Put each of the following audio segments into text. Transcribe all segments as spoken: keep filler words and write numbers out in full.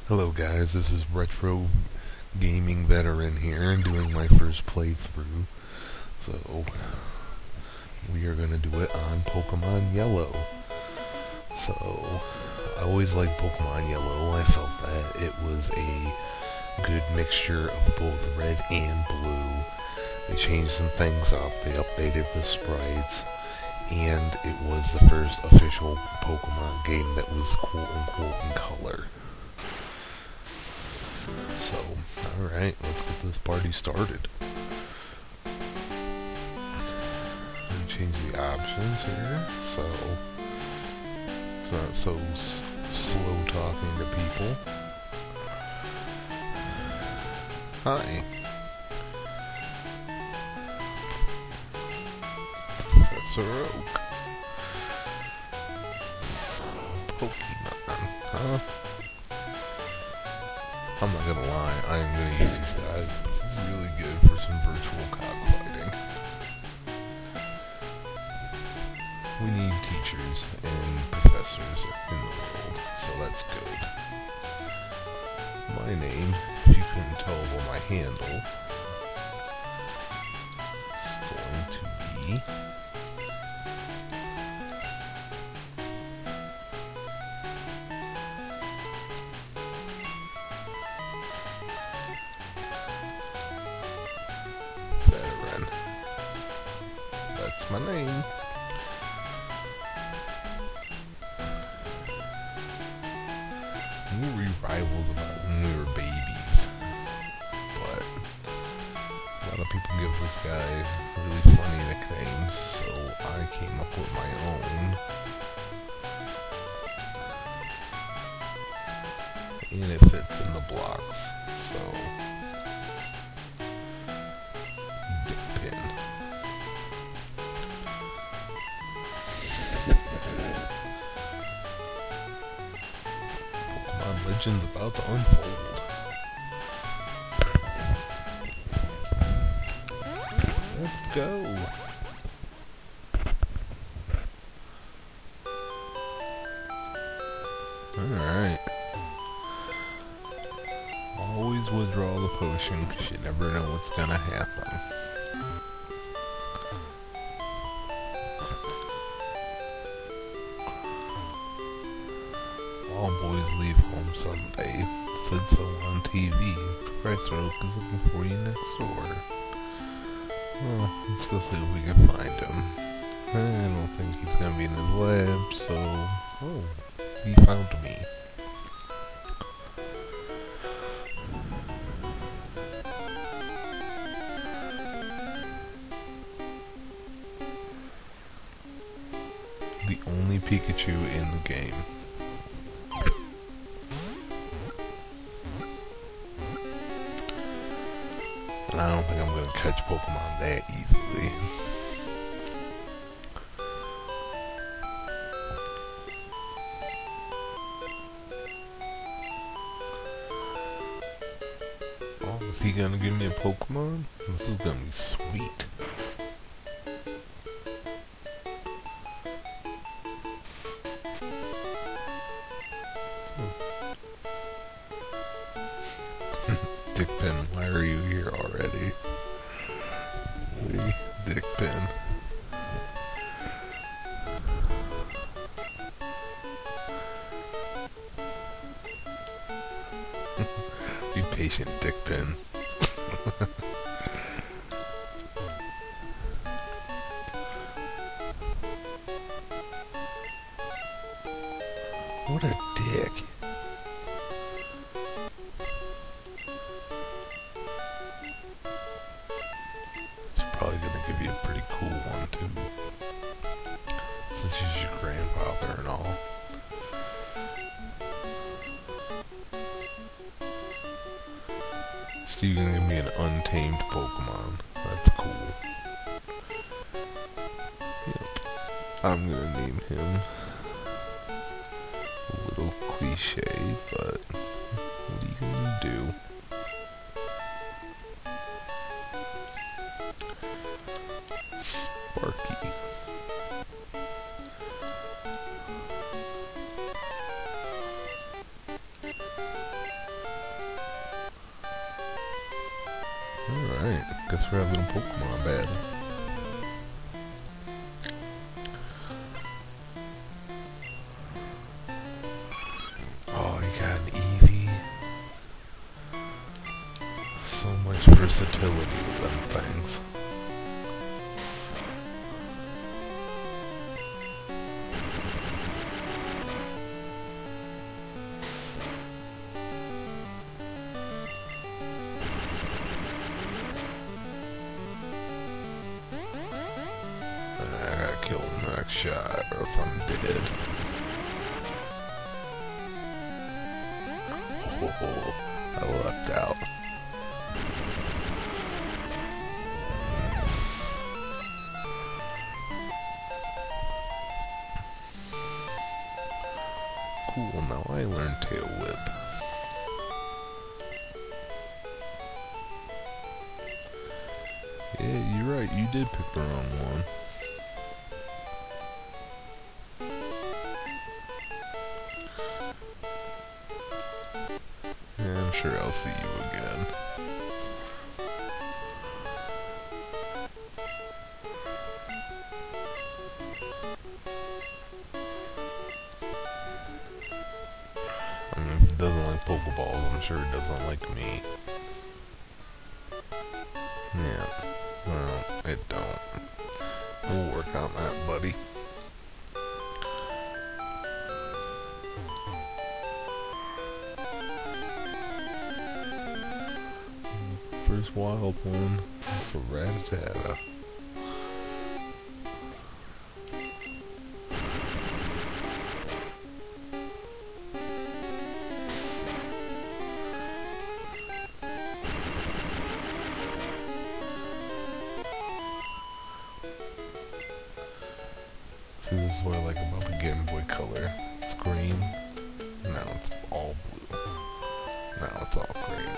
Hello guys, this is Retro Gaming Veteran here, doing my first playthrough. So, we are going to do it on Pokemon Yellow. So, I always liked Pokemon Yellow. I felt that it was a good mixture of both red and blue. They changed some things up, they updated the sprites, and it was the first official Pokemon game that was quote-unquote in color. So, alright, let's get this party started. And change the options here, so it's not so s slow talking to people. Hi. Professor Oak. Pokemon, huh? I'm not gonna lie, I am gonna use these guys really good for some virtual cockfighting. We need teachers and professors in the world, so that's good. My name, if you couldn't tell by my handle, is going to be Veteran. That's my name. We were rivals about when we were babies, but a lot of people give this guy really funny nicknames, so I came up with my own. And it fits in the blocks, so Dickpin. Pokemon Legends about to unfold. Let's go. Alright. Always withdraw the potion, because you never know what's gonna happen. All boys leave home someday. It said so on T V. Professor Oak is looking for you next door. Well, let's go see if we can find him. I don't think he's gonna be in his lab, so... Oh, he found me. The only Pikachu in the game. And I don't think I'm going to catch Pokemon that easily. Oh, is he going to give me a Pokemon? This is going to be sweet. Dickpin, why are you here already? Dickpin. Be patient, Dickpin. What a dick. Probably gonna give you a pretty cool one too, since he's your grandfather and all. So you're gonna give me an untamed Pokemon. That's cool. Yep. I'm gonna name him. A little cliche, but what are you gonna do? Sparky. Guess we're having a Pokemon battle. Oh, you got an Eevee. So much versatility with them things. I gotta kill him next shot or else I'm dead. Oh, I left out. Cool, now I learned Tail Whip. Yeah, you're right, you did pick the wrong one. Yeah, I'm sure I'll see you again. I mean, if it doesn't like Pokeballs, I'm sure it doesn't like me. Yeah, well, it don't. We'll work on that, buddy. First wild one, it's a Rattata. See, this is what I like about the Game Boy Color. It's green, now it's all blue. Now it's all green.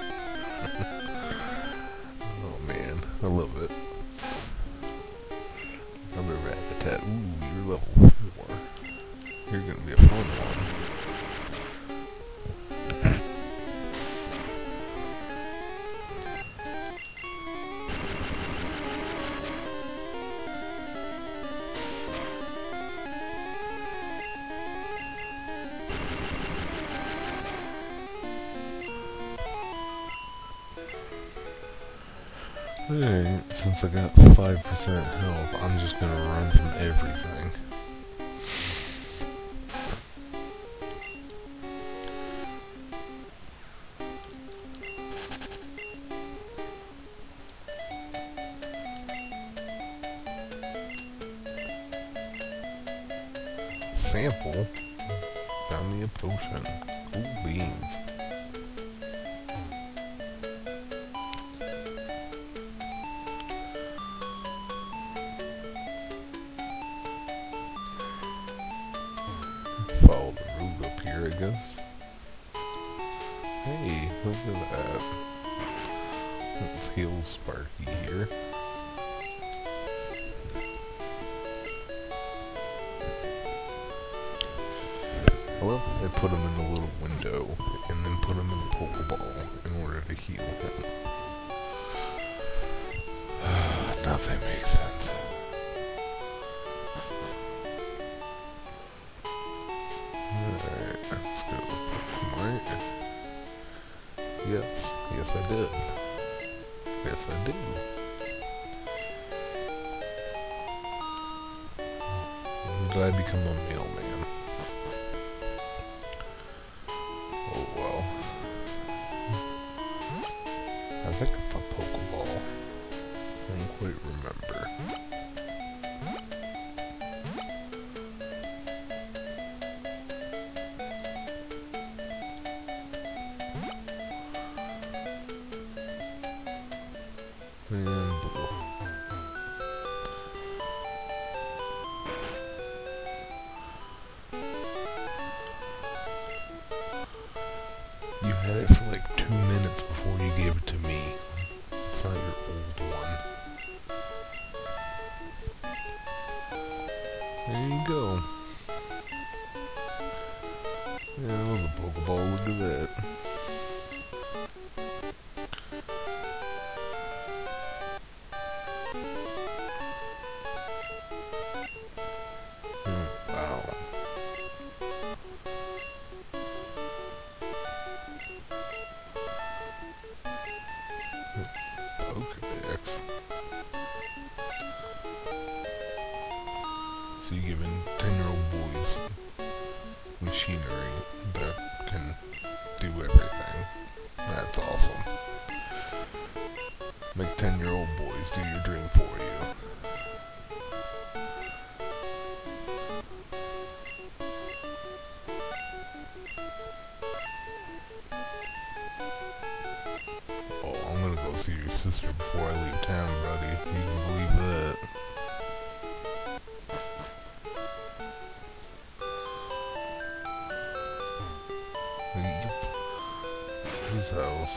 Oh man, I love it. Another Rattata. Ooh, you're level four. You're gonna be a fun one. Alright, since I got five percent health, I'm just gonna run from everything. Sample? Found me a potion. Cool beans. Follow the route up here, I guess. Hey, look at that. Let's heal Sparky here. Well, I put him in a little window, and then put him in a Pokeball in order to heal him. Nothing makes sense. Alright, let's go. Alright. Yes, yes I did. Yes I do. When did I become a mailman? Oh well. I think it's a Pokeball. I don't quite remember. And blue. You had it for like two minutes before you gave it to me. It's not your old one. There you go. Yeah, that was a Pokeball, look at that. ten-year-old boys machinery that can do everything. That's awesome. Make ten-year-old boys do your dream for you. Oh, I'm gonna go see your sister before I leave town, buddy. You can believe that. Yep. His house.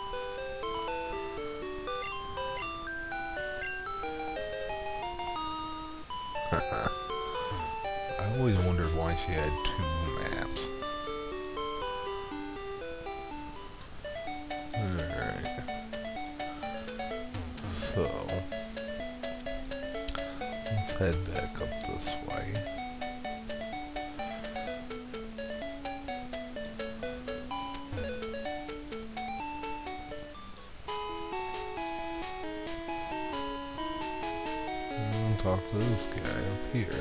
I always wondered why she had two maps. Alright. So, let's head back up this way. And talk to this guy up here.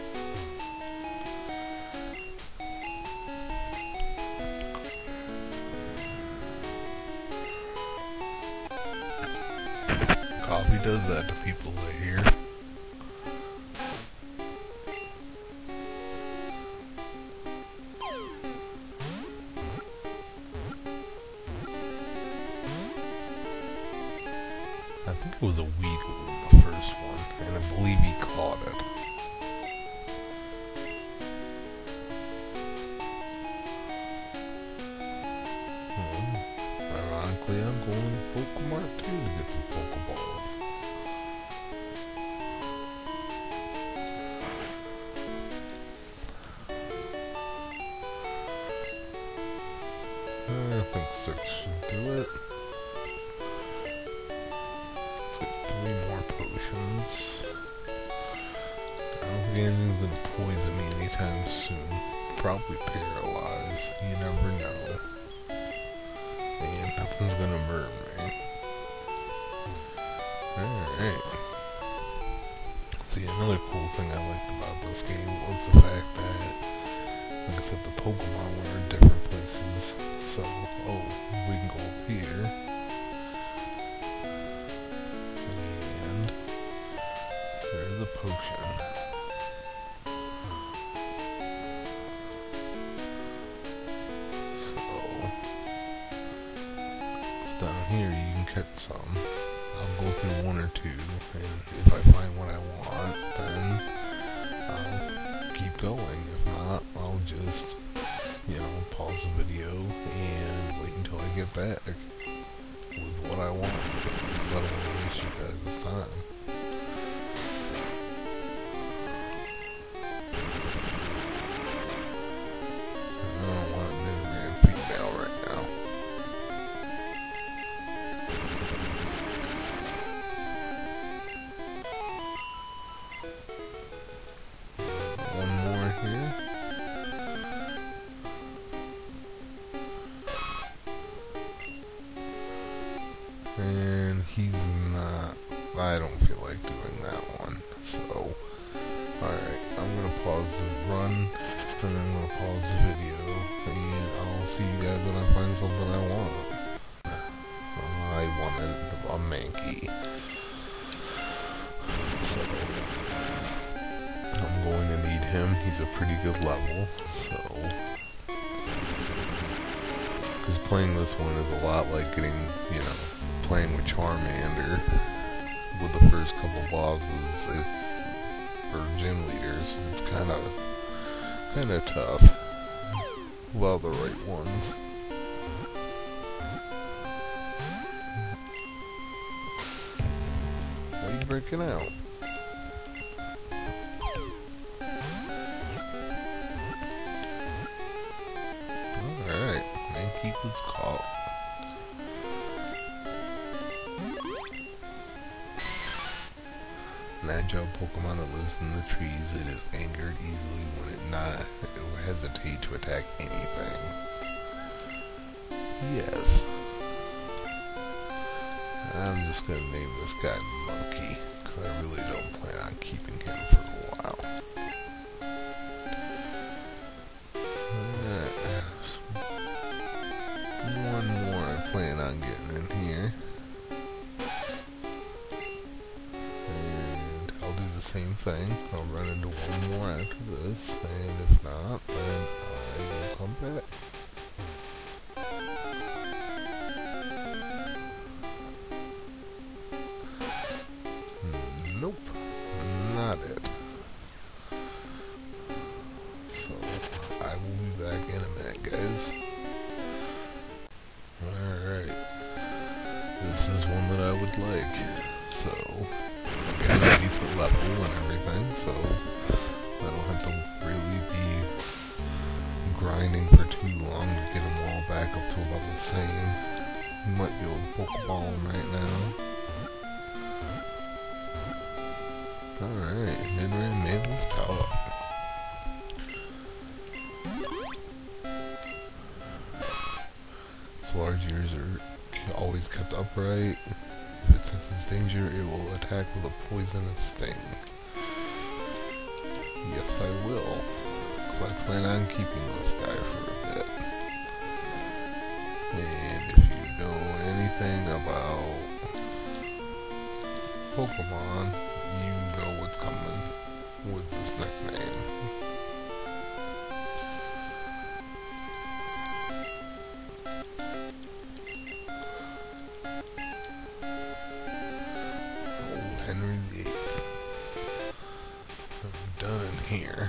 Coffee does that to people that hear. I think it was a weed in the first one, and I believe he caught it. Hmm. Ironically, I'm going to Pokemart too to get some Pokeballs. I think six should do it. Let's get three more potions. I don't think anything's gonna poison me anytime soon. Probably paralyze. You never know. And nothing's gonna burn me. Alright. See, another cool thing I liked about this game was the fact that, like I said, the Pokemon were in different places. So, oh, we can go up here. And there's a potion. So, it's down here, you can catch some. I'll go through one or two, and if I find what I want, then I'll keep going. If not, I'll just, you know, pause the video and wait until I get back with what I want. I don't want to waste you guys' time. I don't want a new man female right now. One more here. And he's not, I don't feel like doing that one, so, alright, I'm gonna pause the run, and then I'm gonna pause the video, and I'll see you guys when I find something I want. I wanted a Mankey, so, I'm going to need him. He's a pretty good level, so, because playing this one is a lot like getting, you know, playing with Charmander with the first couple bosses. It's, or gym leaders, it's kind of, kind of tough. Well, the right ones. Why are you breaking out? Alright, Mankey was caught. An agile Pokemon that lives in the trees. It is angered easily when it not it will hesitate to attack anything. Yes. I'm just gonna name this guy Monkey, because I really don't plan on keeping him for a while. thing. I'll run into one more after this, and if not, then I will come back. Nope, not it. So, I will be back in a minute, guys. Alright. This is one that I would like. So, I got a decent level and everything, so I don't have to really be grinding for too long to get them all back up to about the same. You might be able to Pokeball them right now. Alright, Midran Mabel's caught up. Its large ears are always kept upright. If it senses danger, it will attack with a poisonous sting. Yes, I will. Because I plan on keeping this guy for a bit. And if you know anything about Pokemon, you know what's coming with this nickname. Oh, Henry the eighth. I'm done here.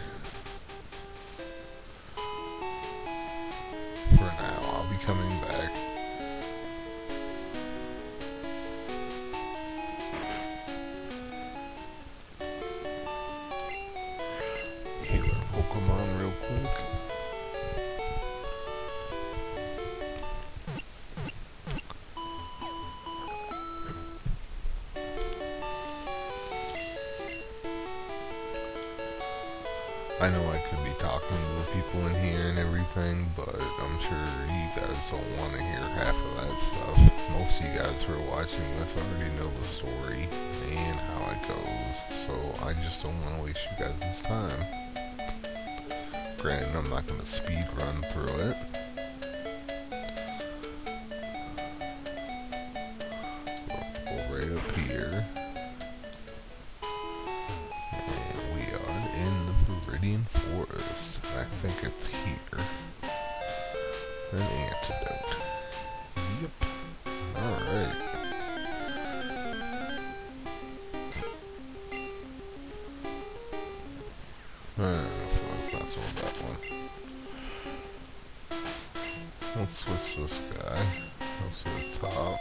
For now, I'll be coming back. Pokemon real quick. I know I could be talking to the people in here and everything, but I'm sure you guys don't want to hear half of that stuff. Most of you guys who are watching this already know the story and how it goes, so I just don't want to waste you guys' time. Granted, I'm not going to speed run through it. We'll right up here. And we are in the Viridian Forest. I think it's here. An antidote. Yep. Alright. Uh, that's all that one. Let's switch this guy up to the top.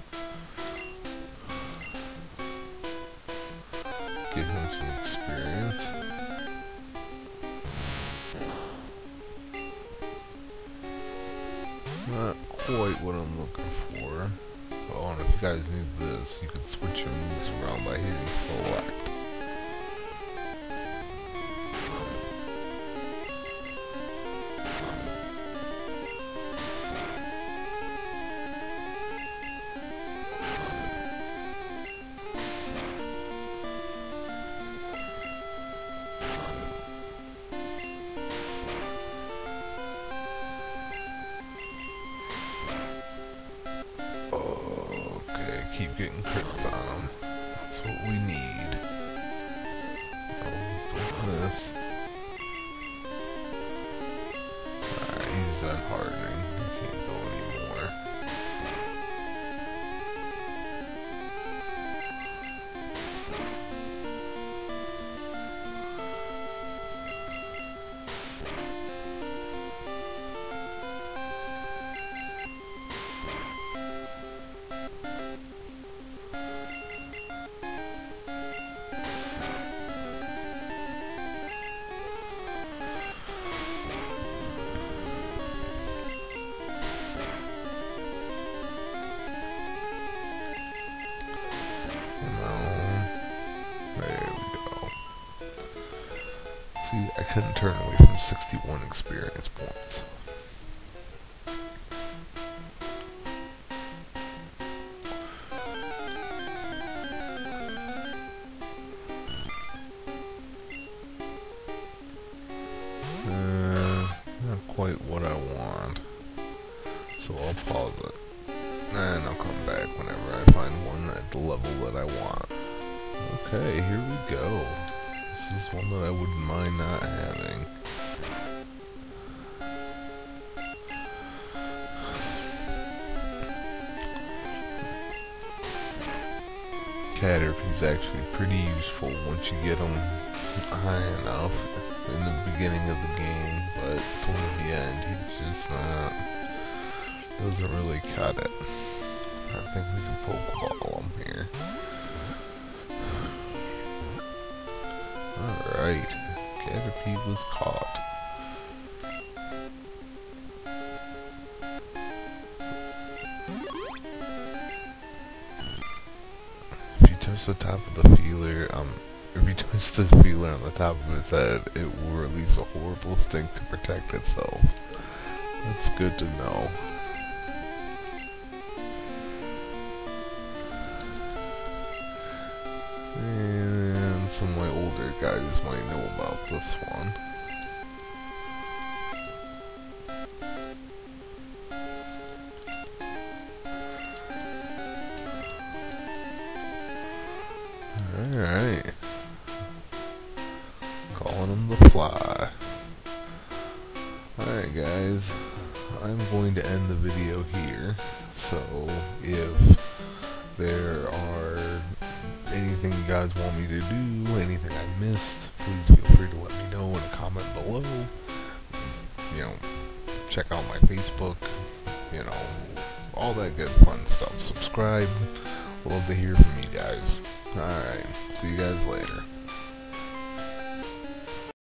Give him some experience. Not quite what I'm looking for. Oh, and if you guys need this, you can switch your moves around by hitting select. Keep getting crits on them. That's what we need. Oh, don't miss. Alright, he's done hardening. He can't go anymore. See, I couldn't turn away from sixty-one experience points. Uh, not quite what I want. So I'll pause it. And I'll come back whenever I find one at the level that I want. Okay, here we go. This is one that I wouldn't mind not having. Caterpie's actually pretty useful once you get them high enough in the beginning of the game, but towards the end he's just not, doesn't really cut it. I think we can Pokeball him here. Alright, Caterpie was caught. If you touch the top of the feeler, um, if you touch the feeler on the top of its head, it will release a horrible stink to protect itself. That's good to know. And some of my older guys might know about this one. Alright. Calling him the Fly. Alright guys, I'm going to end the video here. So if there are anything you guys want me to do, anything I missed, please feel free to let me know in a comment below. You know, check out my Facebook, you know, all that good fun stuff. Subscribe. Love to hear from you guys. Alright, see you guys later.